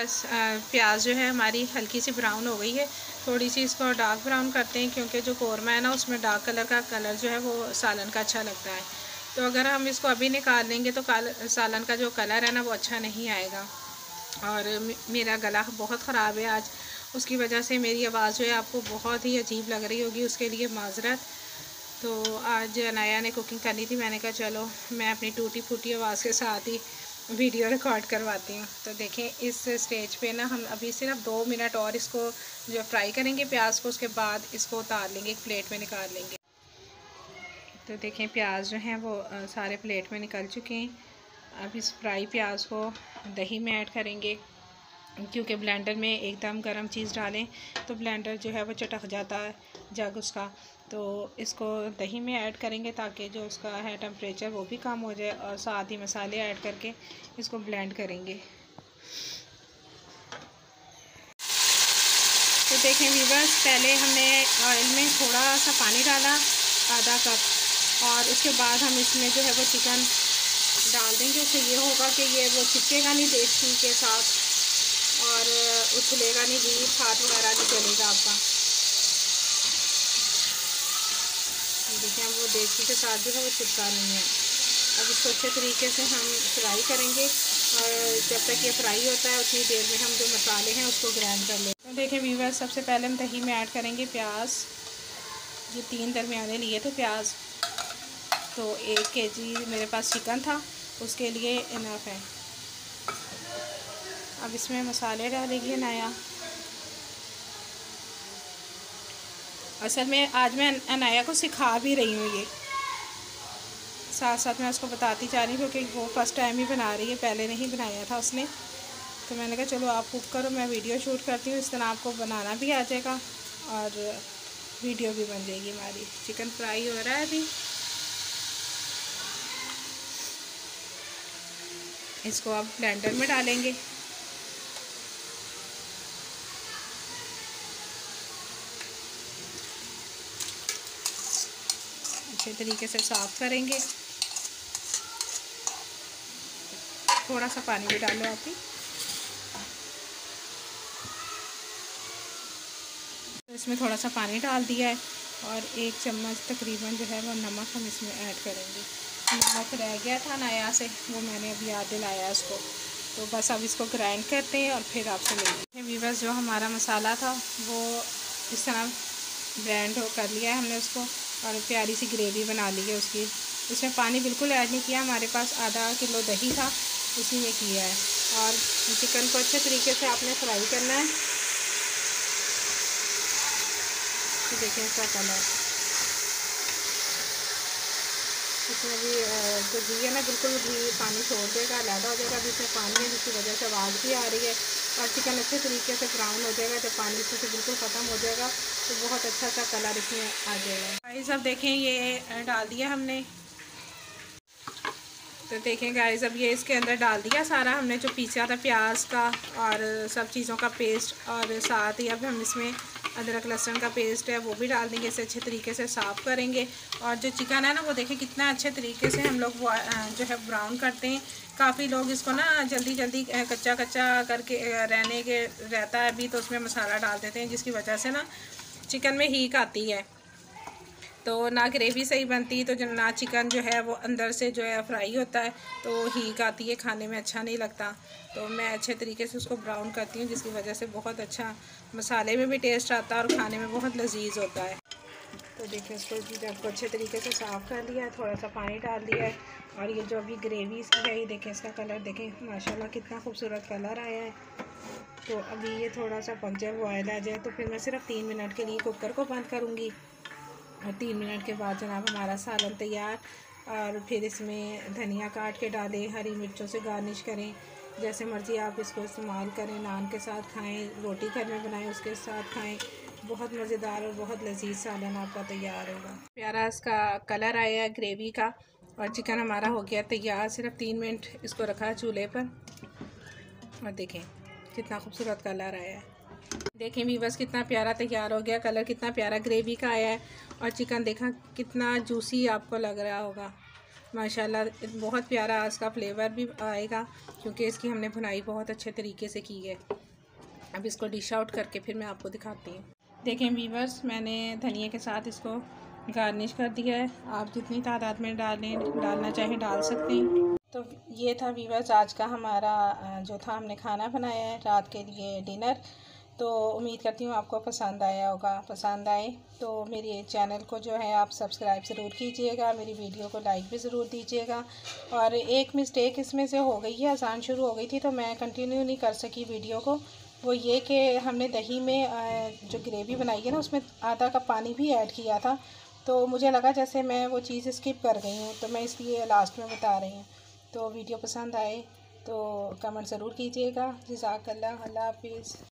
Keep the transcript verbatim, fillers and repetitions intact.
Viewers, प्याज जो है हमारी हल्की सी ब्राउन हो गई है। थोड़ी सी इसको डार्क ब्राउन करते हैं, क्योंकि जो कौरमा है ना उसमें डार्क कलर का कलर जो है वो सालन का अच्छा लगता है। तो अगर हम इसको अभी निकाल लेंगे तो सालन का जो कलर है ना वो अच्छा नहीं आएगा। और मेरा गला बहुत ख़राब है आज, उसकी वजह से मेरी आवाज़ जो है आपको बहुत ही अजीब लग रही होगी, उसके लिए माजरत। तो आज अनाया ने कुकिंग करनी थी, मैंने कहा चलो मैं अपनी टूटी फूटी आवाज़ के साथ ही वीडियो रिकॉर्ड करवाती हूँ। तो देखें इस स्टेज पे ना हम अभी सिर्फ दो मिनट और इसको जो फ्राई करेंगे प्याज को, उसके बाद इसको उतार लेंगे, एक प्लेट में निकाल लेंगे। तो देखें प्याज जो हैं वो सारे प्लेट में निकल चुके हैं। अब इस फ्राई प्याज को दही में ऐड करेंगे, क्योंकि ब्लेंडर में एकदम गर्म चीज़ डालें तो ब्लेंडर जो है वो चटक जाता है जग उसका। तो इसको दही में ऐड करेंगे ताकि जो उसका है टेम्परेचर वो भी कम हो जाए, और साथ ही मसाले ऐड करके इसको ब्लेंड करेंगे। तो देखें व्यूअर्स, पहले हमने ऑयल में थोड़ा सा पानी डाला, आधा कप, और उसके बाद हम इसमें जो है वो चिकन डाल देंगे। उससे ये होगा कि ये वो चिपकेगा नहीं देसी के साथ और उछलेगा नहीं भी, हाथ वगैरह नहीं चलेगा आपका। देखिए वो देसी के साथ जो है वो चिपका नहीं है। अब इसको अच्छे तरीके से हम फ्राई करेंगे, और जब तक ये फ्राई होता है उतनी देर में हम जो मसाले हैं उसको ग्राइंड कर लेंगे। तो देखिए व्यूअर्स, सबसे पहले हम दही में ऐड करेंगे प्याज। जो तीन दरमियाने लिए थे प्याज, तो एक केजी मेरे पास चिकन था, उसके लिए इनफ है। अब इसमें मसाले डालेंगे नया। असल में आज मैं अनाया को सिखा भी रही हूँ, ये साथ साथ मैं उसको बताती जा रही हूँ, क्योंकि वो फर्स्ट टाइम ही बना रही है, पहले नहीं बनाया था उसने। तो मैंने कहा चलो आप कुक करो, मैं वीडियो शूट करती हूँ, इस तरह आपको बनाना भी आ जाएगा और वीडियो भी बन जाएगी हमारी। चिकन फ्राई हो रहा है अभी, इसको अब ब्लेंडर में डालेंगे। अच्छे तरीके से साफ़ करेंगे। थोड़ा सा पानी भी डालो आप ही। तो इसमें थोड़ा सा पानी डाल दिया है, और एक चम्मच तकरीबन जो है वो नमक हम इसमें ऐड करेंगे। नमक रह गया था नया से, वो मैंने अभी याद दिलाया इसको। तो बस अब इसको ग्राइंड करते हैं और फिर आपसे मिलते हैं। व्यूअर्स, जो हमारा मसाला था वो इस तरह ब्लेंड हो कर लिया है हमने उसको, और प्यारी सी ग्रेवी बना ली है उसकी। इसमें पानी बिल्कुल ऐड नहीं किया, हमारे पास आधा किलो दही था उसी में किया है। और चिकन को अच्छे तरीके से आपने फ्राई करना है। तो देखें इसका कलर, इसमें भी जो घी है ना बिल्कुल घी पानी छोड़ देगा, अलग हो जाएगा। अभी इसमें पानी है जिसकी वजह से आवाज़ भी आ रही है। और चिकन अच्छे तरीके से ब्राउन हो जाएगा, जब पानी इसमें से बिल्कुल ख़त्म हो जाएगा तो बहुत अच्छा सा कलर इसमें आ जाएगा। गाइस अब देखें ये डाल दिया हमने। तो देखें गाइस, अब ये इसके अंदर डाल दिया सारा हमने जो पीसा था प्याज का और सब चीज़ों का पेस्ट, और साथ ही अब हम इसमें अदरक लहसुन का पेस्ट है वो भी डाल देंगे। इसे अच्छे तरीके से साफ़ करेंगे। और जो चिकन है ना वो देखें कितना अच्छे तरीके से हम लोग वो जो है ब्राउन करते हैं। काफ़ी लोग इसको ना जल्दी जल्दी कच्चा कच्चा करके रहने के रहता है अभी, तो उसमें मसाला डाल देते हैं, जिसकी वजह से ना चिकन में हीक आती है, तो ना ग्रेवी सही बनती, तो जो ना चिकन जो है वो अंदर से जो है फ्राई होता है, तो हीक आती है, खाने में अच्छा नहीं लगता। तो मैं अच्छे तरीके से उसको ब्राउन करती हूँ, जिसकी वजह से बहुत अच्छा मसाले में भी टेस्ट आता है और खाने में बहुत लजीज होता है। तो देखिए इसको जब अच्छे तरीके से साफ़ कर लिया है, थोड़ा सा पानी डाल दिया है, और ये जो अभी ग्रेवी इसकी है ये देखें, इसका कलर देखें माशाल्लाह कितना खूबसूरत कलर आया है। तो अभी ये थोड़ा सा पक जाए, बॉयल आ जाए, तो फिर मैं सिर्फ तीन मिनट के लिए कुकर को बंद करूँगी, और तीन मिनट के बाद जनाब हमारा सालन तैयार। और फिर इसमें धनिया काट के डालें, हरी मिर्चों से गार्निश करें, जैसे मर्ज़ी आप इसको इस्तेमाल करें। नान के साथ खाएं, रोटी घर में बनाएं उसके साथ खाएं, बहुत मज़ेदार और बहुत लजीज सालन आपका तैयार होगा। प्यारा इसका कलर आया है ग्रेवी का, और चिकन हमारा हो गया तैयार। सिर्फ तीन मिनट इसको रखा है चूल्हे पर, और देखें कितना खूबसूरत कलर आया है। देखें व्यूअर्स कितना प्यारा तैयार हो गया, कलर कितना प्यारा ग्रेवी का आया है, और चिकन देखा कितना जूसी आपको लग रहा होगा। माशाल्लाह बहुत प्यारा इसका फ्लेवर भी आएगा, क्योंकि इसकी हमने भुनाई बहुत अच्छे तरीके से की है। अब इसको डिश आउट करके फिर मैं आपको दिखाती हूँ। देखें वीवर्स, मैंने धनिया के साथ इसको गार्निश कर दिया है। आप जितनी तादाद में डालें डालना चाहें डाल सकते हैं। तो ये था वीवर्स आज का हमारा जो था हमने खाना बनाया है रात के लिए डिनर। तो उम्मीद करती हूँ आपको पसंद आया होगा। पसंद आए तो मेरे चैनल को जो है आप सब्सक्राइब ज़रूर कीजिएगा, मेरी वीडियो को लाइक भी ज़रूर दीजिएगा। और एक मिस्टेक इसमें से हो गई है, अज़ान शुरू हो गई थी तो मैं कंटिन्यू नहीं कर सकी वीडियो को। वो ये कि हमने दही में जो ग्रेवी बनाई है ना, उसमें आधा कप पानी भी ऐड किया था, तो मुझे लगा जैसे मैं वो चीज़ स्किप कर गई हूँ, तो मैं इसलिए लास्ट में बता रही हूँ। तो वीडियो पसंद आए तो कमेंट ज़रूर कीजिएगा। जज़ाकल्लाह, अल्लाह हाफिज़।